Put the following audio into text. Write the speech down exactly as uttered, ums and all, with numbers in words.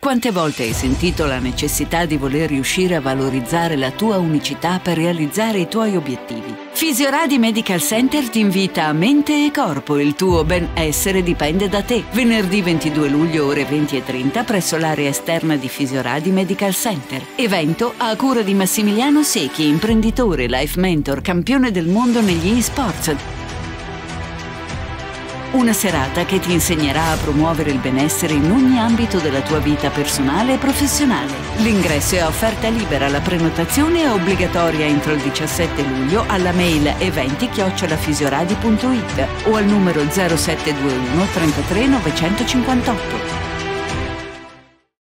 Quante volte hai sentito la necessità di voler riuscire a valorizzare la tua unicità per realizzare i tuoi obiettivi? Fisioradi Medical Center ti invita a Mente e Corpo, il tuo benessere dipende da te. Venerdì ventidue luglio ore venti e trenta presso l'area esterna di Fisioradi Medical Center. Evento a cura di Massimiliano Secchi, imprenditore, life mentor, campione del mondo negli e-sports. Una serata che ti insegnerà a promuovere il benessere in ogni ambito della tua vita personale e professionale. L'ingresso è a offerta libera, la prenotazione è obbligatoria entro il diciassette luglio alla mail eventi chiocciola fisioradi punto it o al numero zero sette due uno trentatré novecentocinquantotto.